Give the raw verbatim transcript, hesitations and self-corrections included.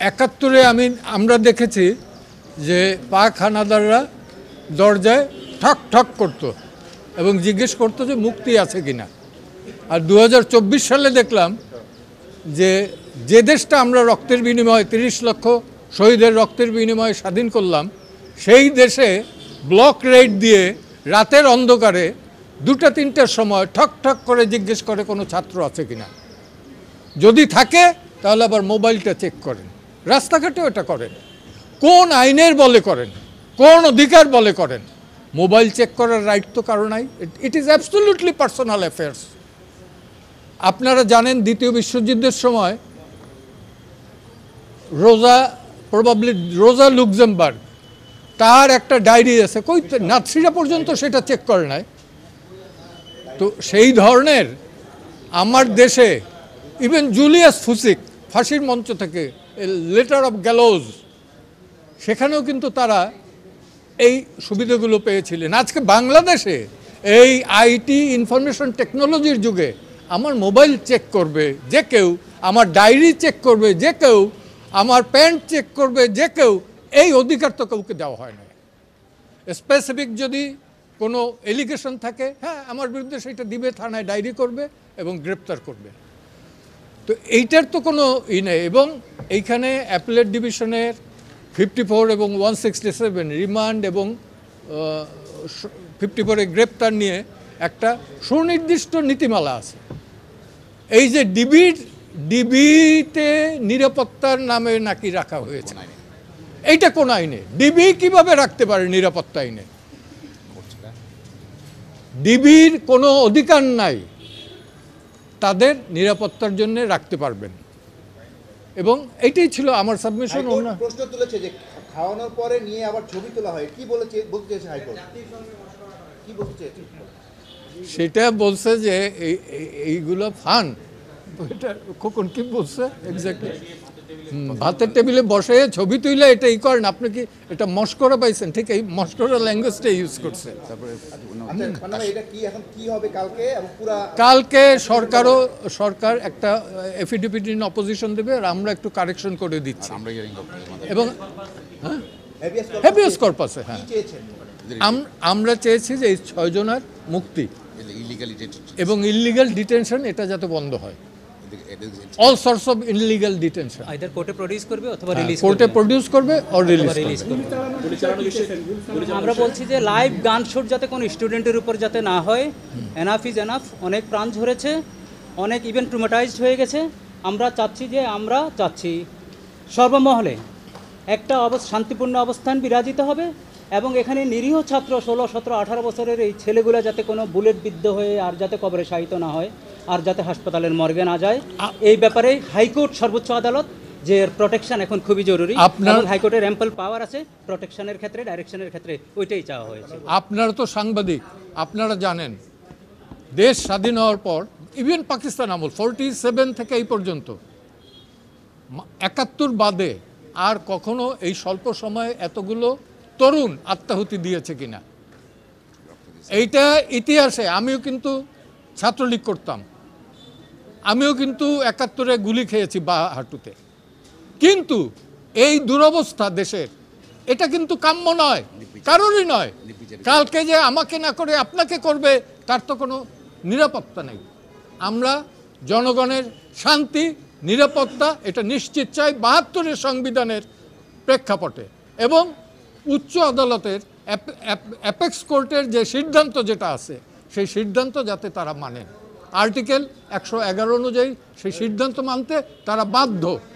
একাত্তরে আমি আমরা দেখেছি যে পাক হানাদাররা দরজায় ঠক ঠক করতো এবং জিজ্ঞেস করতো যে মুক্তি আছে কিনা। আর দু হাজার চব্বিশ সালে দেখলাম যে যে দেশটা আমরা রক্তের বিনিময়ে তিরিশ লক্ষ শহীদের রক্তের বিনিময়ে স্বাধীন করলাম, সেই দেশে ব্লক রেড দিয়ে রাতের অন্ধকারে দুটা তিনটার সময় ঠক ঠক করে জিজ্ঞেস করে কোনো ছাত্র আছে কিনা। যদি থাকে তাহলে আবার মোবাইলটা চেক করেন, রাস্তাঘাটেও এটা করেন। কোন আইনের বলে করেন, কোন অধিকার বলে করেন? মোবাইল চেক করার রাইট তো কারো নাই। It is absolutely personal affairs. আপনারা জানেন দ্বিতীয় বিশ্বযুদ্ধের সময় রোজা প্রবাবলি রোজা লুক্সেমবার্গ, তার একটা ডায়েরি আছে, কই নাৎসিরা পর্যন্ত সেটা চেক করে নাই। তো সেই ধরনের আমার দেশে ইভেন জুলিয়াস ফুসিক ফাঁসির মঞ্চ থেকে লেটার অফ গ্যালোজ, সেখানেও কিন্তু তারা এই সুবিধাগুলো পেয়েছিলেন। আজকে বাংলাদেশে এই আইটি ইনফরমেশন টেকনোলজির যুগে আমার মোবাইল চেক করবে যে কেউ, আমার ডায়েরি চেক করবে যে কেউ, আমার প্যান্ট চেক করবে যে কেউ, এই অধিকার তো কাউকে দেওয়া হয় না। স্পেসিফিক যদি কোনো এলিগেশন থাকে, হ্যাঁ আমার বিরুদ্ধে সেটা দিবে, থানায় ডায়েরি করবে এবং গ্রেপ্তার করবে। তো এইটার তো কোনো ই নেই। এবং এইখানে অ্যাপেলেট ডিভিশনের ফিফটি ফোর এবং ওয়ান সিক্সটি সেভেন রিমান্ড এবং ফিফটি ফোরে গ্রেপ্তার নিয়ে একটা সুনির্দিষ্ট নীতিমালা আছে। এই যে ডিবির ডিবিতে নিরাপত্তার নামে নাকি রাখা হয়েছে, এইটা কোন আইনে? ডিবি কিভাবে রাখতে পারে নিরাপত্তা আইনে? ডিবির কোনো অধিকার নাই তাদের নিরাপত্তার জন্য রাখতে পারবেন। এবং এইটাই ছিল আমার সাবমিশন। প্রশ্ন তুলেছে যে খাওয়ানোর পরে নিয়ে আবার ছবি তোলা হয়, কি বলেছে বলতে চেয়েছে হাইকোর্ট? কি বলতে চেয়েছে? সেটা বলছে যে এইগুলো ফান। এটা কখন কি বলছে এক্স্যাক্টলি? ভাতের টেবিলে বসে ছবি তুইলে এটা ই করেন, আপনি কি এটা মস্করা পাইছেন? ঠিক এই মস্করা ল্যাঙ্গুয়েজটা ইউজ করছে। তারপরে কালকে সরকারও সরকার একটা এফিডেভিট ইন অপোজিশন দেবে, আর আমরা একটু কারেকশন করে দিচ্ছি। এবং হ্যাঁ হ্যাভিয়াস কর্পাসে হ্যাঁ আমরা চেয়েছি যে এই ছয়জনের মুক্তি এবং ইললিগাল ডিটেনশন এটা যাতে বন্ধ হয়। all sorts of illegal detention either court এ প্রডিউস করবে অথবা রিলিজ করবে, কোর্টে প্রডিউস করবে অর রিলিজ করবে। আমরা বলছি যে লাইভ গান শুট যাতে কোনো স্টুডেন্টের উপর যাতে না হয়। Enough is enough. অনেক প্রাণ ঝরেছে, অনেক ইভেন ট্রমাটাইজড হয়ে গেছে। আমরা চাচ্ছি যে আমরা চাচ্ছি সর্বমহলে একটা অবস্থা শান্তিপূর্ণ অবস্থান বিরাজিত হবে এবং এখানে নিরীহ ছাত্র ষোলো সতেরো আঠারো বছরের এই ছেলেগুলো যাতে কোনো বুলেট বিদ্ধ হয়ে আর যাতে কবরে শায়িত না হয়, আর যাতে হাসপাতালের মর্গে না যায়, এই ব্যাপারে হাইকোর্ট সর্বোচ্চ আদালত যে প্রোটেকশন এখন খুবই জরুরি। আপনার হাইকোর্টের অ্যাম্পল পাওয়ার আছে প্রোটেকশনের ক্ষেত্রে, ডাইরেকশনের ক্ষেত্রে, ওইটাই চাওয়া হয়েছে। আপনারা তো সাংবাদিক, আপনারা জানেন দেশ স্বাধীন হওয়ার পর ইভেন পাকিস্তান আমল ফোরটি সেভেন থেকে এই পর্যন্ত একাত্তর বাদে আর কখনো এই স্বল্প সময়ে এতগুলো তরুণ আত্মাহুতি দিয়েছে কিনা এইটা ইতিহাসে। আমিও কিন্তু ছাত্রলীগ করতাম, আমিও কিন্তু একাত্তরে গুলি খেয়েছি বা হাঁটুতে। কিন্তু এই দুরবস্থা দেশের, এটা কিন্তু কাম্য নয়, কারোরই নয়। কালকে যে আমাকে না করে আপনাকে করবে তার তো কোনো নিরাপত্তা নেই। আমরা জনগণের শান্তি নিরাপত্তা এটা নিশ্চিত চাই বাহাত্তরের সংবিধানের প্রেক্ষাপটে এবং উচ্চ আদালতের অ্যাপেক্স কোর্টের যে সিদ্ধান্ত যেটা আছে সেই সিদ্ধান্ত যাতে তারা মানেন। আর্টিকেল একশো এগারো অনুযায়ী সেই সিদ্ধান্ত মানতে তারা বাধ্য।